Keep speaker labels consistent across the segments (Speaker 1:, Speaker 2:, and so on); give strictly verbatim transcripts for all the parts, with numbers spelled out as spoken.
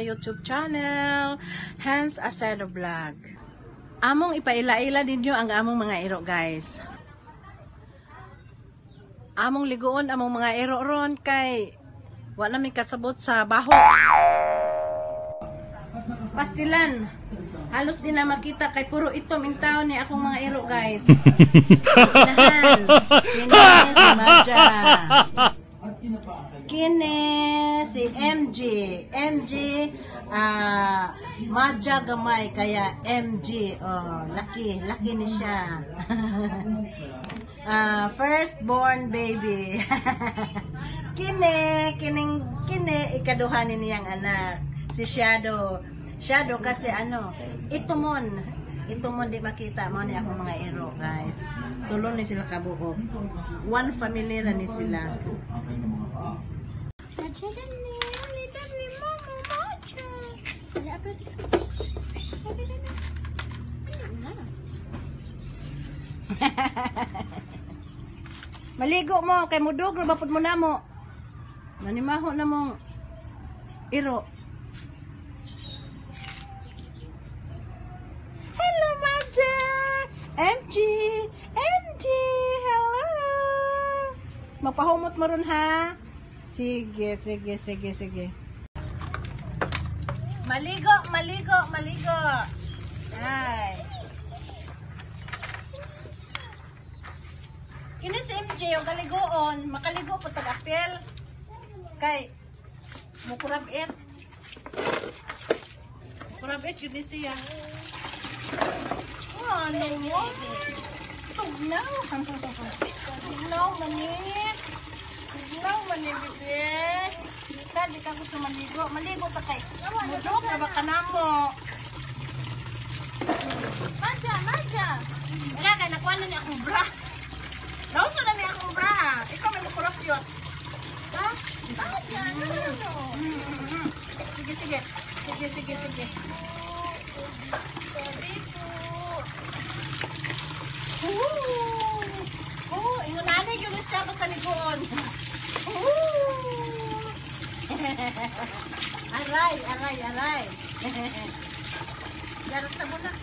Speaker 1: YouTube channel, Hans Acedo Vlog. Among ipaila-ila ninyo ang among mga iro, guys. Among ligoon among mga iro ron kay wala mi kasabot sa baho. Pastilan. Halos din na makita kay puro itom in taon ni akong mga iro, guys. Kinahan. Kine si Maja. Kine si M G. M G ah uh, Maja gamay kaya M G. Oh, laki, laki ni siya. uh, firstborn baby. Kine, kining kine ikaduhanin niyang anak. Si Shadow. Shadow kasi ano, itumon. Itumon di makita mo ni akong mga iro, guys. Tulon ni sila kabuok. One family ra ni sila. Maligo mo kay mudog ra bapod mo namo. Nanimaho na mong iro. Hello, Maja! M G! M G! Hello! Magpahumot mo ron, ha? Sige, sige, sige, sige. Maligo, maligo, maligo. Ay. Kini si M J, yung kaligoon. Makaligo po tag-apel. Kay, mukurab it. Mukurab it, yun siya. Oh, ano mo? Tugnaw. Tugnaw, manit. Tugnaw, manit, bibig. Dika, di ka gusto maligo. Maligo ta kay. Mudok na baka na mo. Maja, Maja. Wala kay, nakuha na niya akong bra. Nauso na niya akong bra. Ikaw may makurap yun. Ha? Maja, no, no, no. Sige, sige. Sige, sige, sige. Sorry po. Ooh! Oh, ingon nanay yun siya pa sa ligoon. Ooh! Aray, aray, aray. Garot sa muna.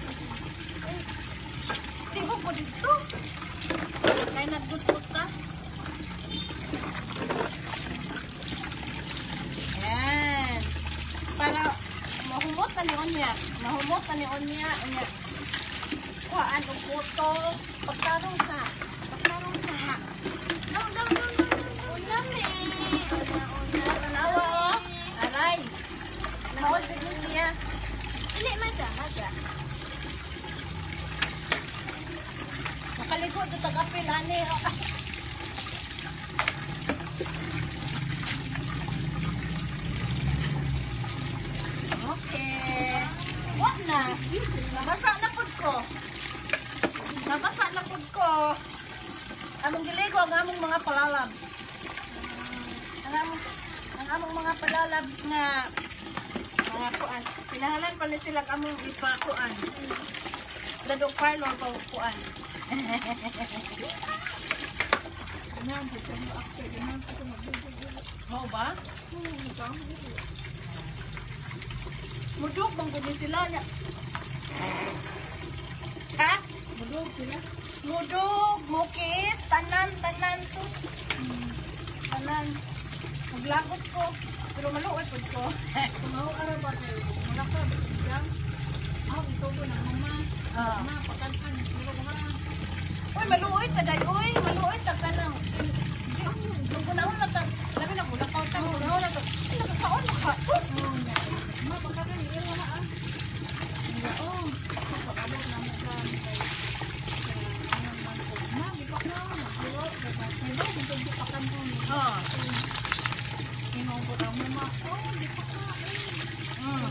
Speaker 1: Siho po dito. Kaya nagdutut ka. Ayan. Para mahumot na ni Onya. Mahumot na ni Onya. Onya. Kuhaan ang puto. Pagtarong sa. Pagtarong sa. No, no, no, no. Una, me. Una, una. Tanawa, oh. Aray. Mahol sa dun siya. Hindi, Maja, Maja. Makaligo ito tag-apil, ani. Okay. Wag na. Nabasa na po ko. Nabasa na po ko. Among giligo ang among mga palalabs. Ang among, ang among mga palalabs nga mga kuan. Pinahalan pa ni sila among ipakuan. Dadong parlor pa kuan. Mau ba? Mudog bang guni sila niya? Ha? Mudog sila? Mudog, mukis, tanan, tanan, sus. Tanan. Maglagot ko. Pero maluot po ko. Kumaw ara ba kayo? Malakad. Diyan. Ah, ito po na mama. Ah. Mama, pakansan. Uy, maluot ta day. Uy, maluot ta ka nang. Nung kunahon na ta. Labi na mula ka. Nung kunahon na ta. Nakakaon na ka. Ma, pagkakan. Iyan na ah. Oo. Pagkabot na mo ka. Ma, di pa na. Maluot. May ba? Kung di pa ka mo. Oo. Inuubot ang mama. Oo, di pa ka. Hmm.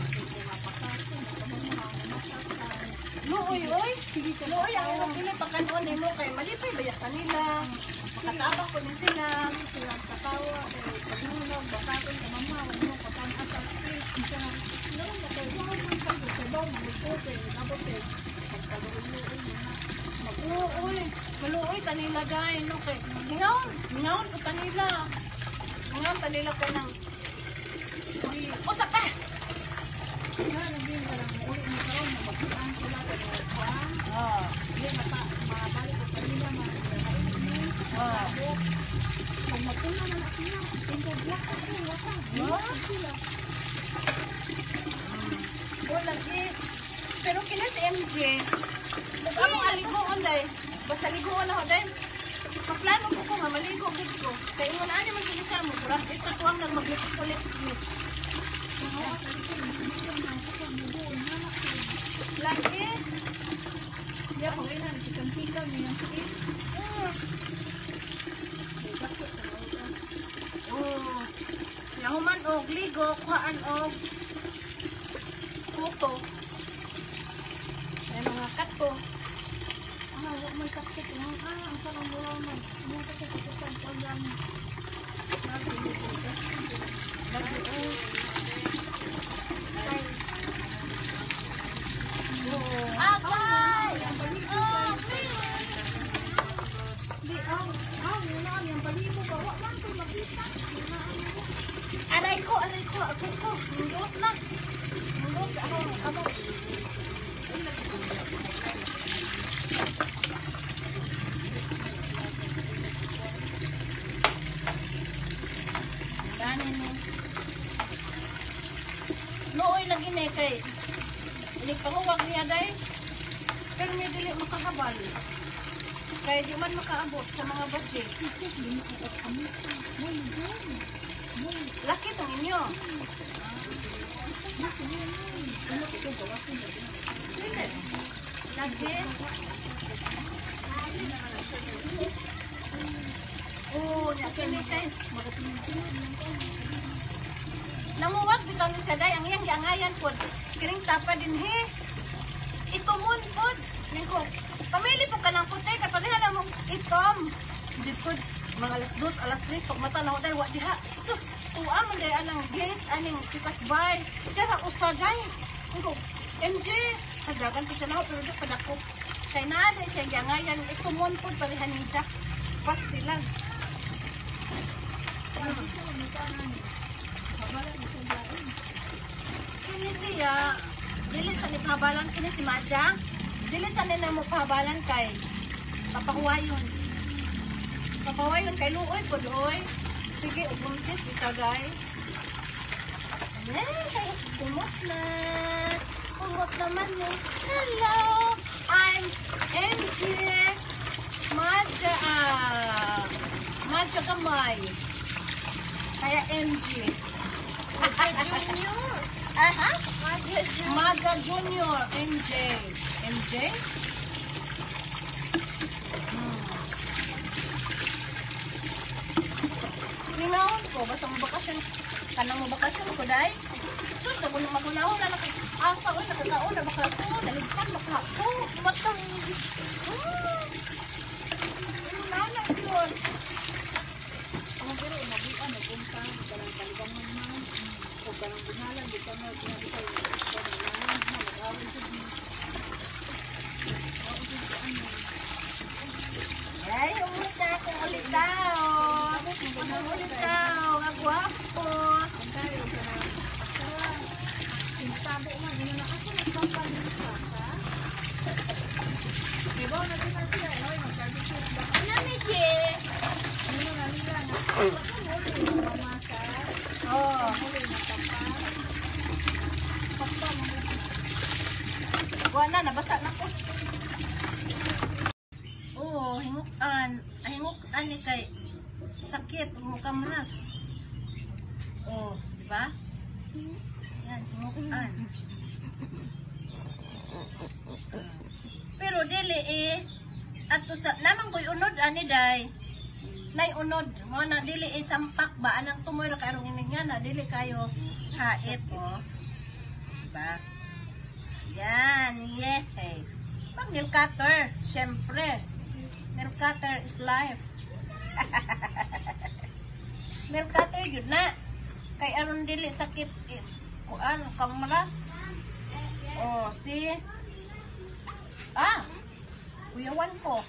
Speaker 1: Luoy, oy. Luoy, ang ino pili pagkanoon ni mo kay malipay bayas kanila. Makatabang ko ni sila. Sila katawa. Pagnunog, bakaton ka mama. Huwag mo katangas sa street. Noon, nakagawa mo sa sabaw. Magputi. Nabote. Pagkaluoy mo na. Mag-uoy. Maluoy, kanila dahil. Hingaon. Hingaon ko kanila. Hingaon kanila ka ng... Usak ka! sila naging parang uli na karon na magkuhan sila pero kuhan. Oh. Hindi mata mabalik ko kanila mga oh. Kung magkuhan na na sila, tingko black ako, waka. Oh. Sila. Oh, lagi. Pero kina si M J, nag-amo aligoon day. Basta ligoon ako day. Paplano ko ko nga maligo ko. Kaya mo na ani magkilisa mo, kurang ito tuwang nang mag-lips lips. Lagi. Ya, kung ina, nakikang-hikaw niya yung sakit. Oh. Yahuman o, ligo, kuhaan o, kuto. May mga kato. Ah, huwag may kakit. Ah, ang sarang mula mo. Mga kakit-kakitan. Huwag lang. Lagi, lagi, o. Agay! Di, ang, ang, yun na, yung balibo ba? Wak lang ito, makita. Aray ko, aray ko, ako ko. Mundot na. Mundot, ako, ako. Danin mo. Nooy lagi na kay. Hindi pa ko wag niya day. Pero may dili makahabal. Kaya di man makaabot sa mga budget. Isip, di mo ako kami. Laki itong inyo. Lagi. Oh, nakinit tayo. Namuwag bitaw ni siya day. Ang iyang giangayan po. Kiring tapa din he. Ito mo po. Ningko. Pamili po ka ng puti. Kapag hala mo itom. Dito mga alas dos, alas tres. Pag mata na ho day. Wak diha. Sus. Tuwa man day anang gate. Aning titas bay. Siya ra usa day. Ningko. M J. Hadagan po siya na ho. Pero di padako. Kaya na day siya giangayan. Ito mo po. Palihan ni Jack. Pasti lang. Kini siya, dili sa ni pahabalan kini si Madja. Dili sa nila mo pahabalan kay papahuwayon. Papahuwayon kay luoy po doy. Sige, ubuntis kita guy. Ay, kumot na. Kumot naman eh. Hello, I'm M J. Madja, ah, Madja Kamay. Kaya M J. Madja Junior. Aha? Madja Junior. Madja Junior. M J. M J? Hmm. Ninahon ko. Basta mo bakasyon. Kanang mo bakasyon ko, day. Sus, na kung magunahon na nakasa o, nakataon na baka ako. Naligsan baka ako. Matang. Hmm. Ano na lang yun? Ang pero umabuan, nagpunta, parang palibangan man, o parang bunalan, di pa nga, di pa nga, nag-awin ko din. Ay, umulit na akong ulit tao. Umulit tao, agwapo. Ang tayo, sarang, sinasabi mo, gano'n na ako, nagpapalit ka, ha? Diba, natin na siya, eh, mag-barbecue ba? Ano, Miji? Ano na nila, oh. Wala na, nabasa na ko. Oo, hingukan. Hingukan ni kay sakit, mukhang manas. Oo, di ba? Yan, hingukan. Pero dili eh, ato sa, naman ko'y unod, ani day. Nay unod, mo na dili isampak ba anang tumoy ra karong inig nga na dili kayo hait oh. Diba? Yan, yeah. Hey. Pag nail cutter, syempre. Nail cutter is life. Nail cutter yun na. Kay aron dili sakit eh, kuan kang malas. Oh, si ah. Kuyawan ko.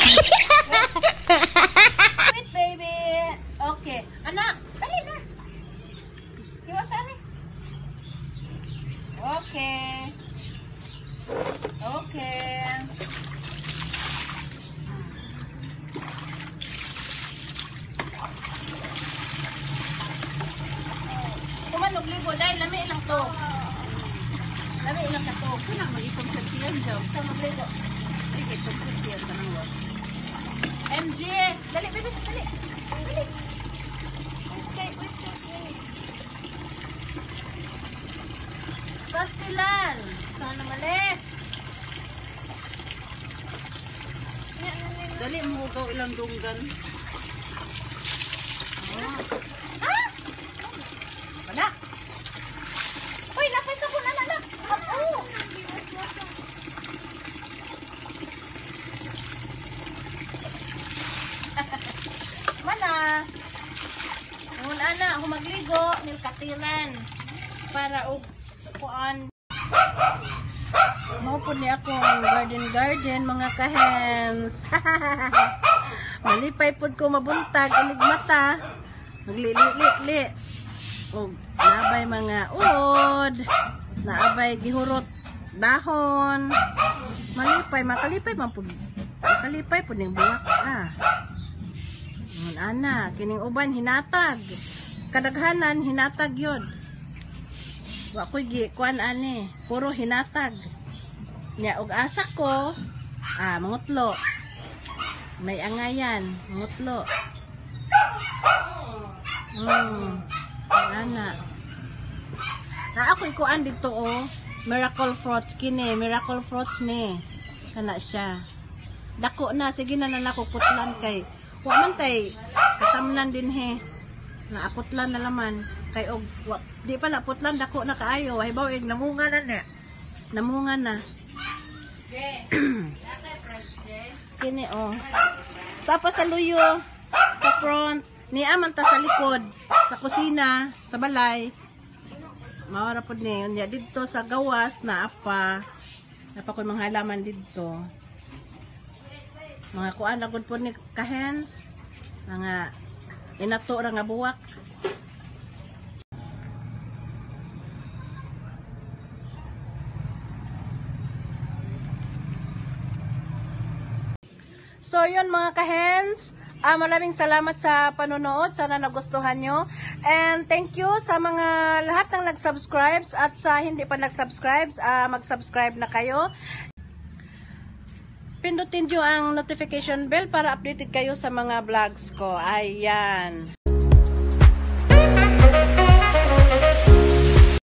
Speaker 1: Wait, baby. Okay. Anak, dali na. Iwasari. Okay. Okay. Kumanog ligo dahil lami lang to. Lami lang ka to.
Speaker 2: Kana mag-ipong sa tiyan daw.
Speaker 1: Sa magligo.
Speaker 2: Sige, itong sa tiyan ka nang wala.
Speaker 1: M G! Dali, dali, dali. Dali. Wait, wait, wait, wait. Pastilan. Sana mali.
Speaker 2: Dali mo hugaw ilang dunggan.
Speaker 1: Ah! Wala. Uy, lapis ako na na na. Ako. Mana? Ngun ana ako magligo nil katiran para og kuan. Mao po ni ako garden garden mga kahens. Malipay pod ko mabuntag inig mata. Maglili-li-li. Og naabay mga uod, naabay gihurot dahon. Malipay, makalipay man pud. Makalipay pud ning buwak ah. Ngun ana, kining uban hinatag. Kadaghanan hinatag yun. Wa ko'y gi kuan ani, puro hinatag. Nya og asa ko, ah mangutlo. May angayan, mangutlo. Hmm. Ana. Na ako'y kuan dito oh, miracle fruits kini, miracle fruits ni. Kana siya. Dako na, sige na na nako putlan kay. Wa man tay katamnan din he. Na aputlan na laman kay og wa, di pa na putlan dako na kaayo, hibaw ig namunga na na. Namunga na. Kini oh. Tapos sa luyo sa front, ni aman ta sa likod, sa kusina, sa balay. Mawara pod ni unya didto sa gawas na apa. Napa kun mga halaman didto. Mga kuan lagod po ni kahens, mga inato ra nga buwak. So yun mga kahens, ah, maraming salamat sa panonood, sana nagustuhan nyo. And thank you sa mga lahat ng nag-subscribe at sa hindi pa nag-subscribe, ah, mag-subscribe na kayo. Pindutin nyo ang notification bell para updated kayo sa mga vlogs ko. Ayan.